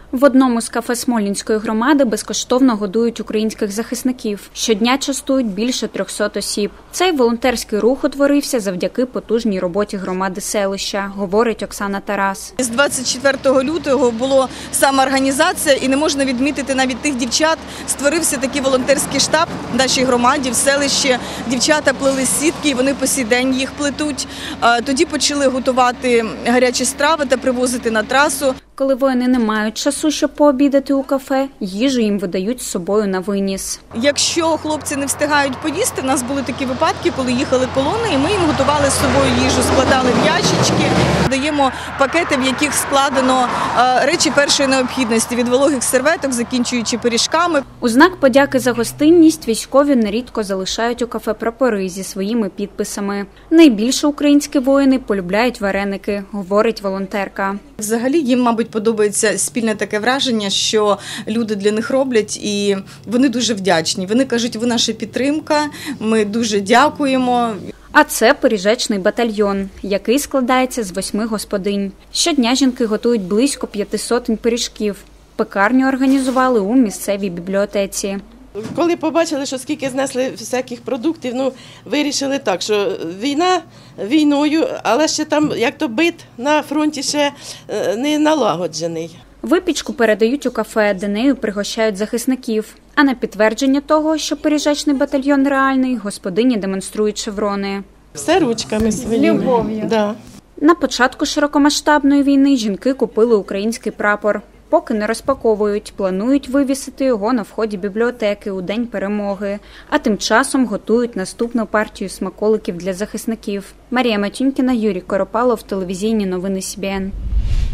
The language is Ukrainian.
В одному з кафе Смолінської громади безкоштовно годують українських захисників. Щодня частують більше 300 осіб. Цей волонтерський рух утворився завдяки потужній роботі громади селища, говорить Оксана Тарас. З 24 лютого була самоорганізація і не можна відмітити навіть тих дівчат. Створився такий волонтерський штаб в нашій громаді, в селищі. Дівчата плели сітки і вони по сей день їх плетуть. Тоді почали готувати гарячі страви та привозити на трасу. Коли воїни не мають часу, щоб пообідати у кафе, їжу їм видають з собою на виніс. Якщо хлопці не встигають поїсти, в нас були такі випадки, коли їхали колони, і ми їм готували з собою їжу, складали в ящички, даємо пакети, в яких складено речі першої необхідності, від вологих серветок, закінчуючи пиріжками. У знак подяки за гостинність військові нерідко залишають у кафе прапори зі своїми підписами. Найбільше українські воїни полюбляють вареники, говорить волонтерка. Взагалі їм, мабуть, подобається спільне таке враження, що люди для них роблять, і вони дуже вдячні. Вони кажуть, ви наша підтримка, ми дуже дякуємо. А це пиріжечний батальйон, який складається з 8 господинь. Щодня жінки готують близько 500 пиріжків. Пекарню організували у місцевій бібліотеці. Коли побачили, що скільки знесли всяких продуктів, вирішили так, що війна війною, але ще там, як то бит на фронті ще не налагоджений. Випічку передають у кафе, де нею пригощають захисників. А на підтвердження того, що пиріжечний батальйон реальний, господині демонструють шеврони. Все ручками своїми. З любов'ю. Да. На початку широкомасштабної війни жінки купили український прапор. Поки не розпаковують, планують вивісити його на вході бібліотеки у День перемоги. А тим часом готують наступну партію смаколиків для захисників. Марія Матюнькіна, Юрій Коропалов, телевізійні новини СІБІН.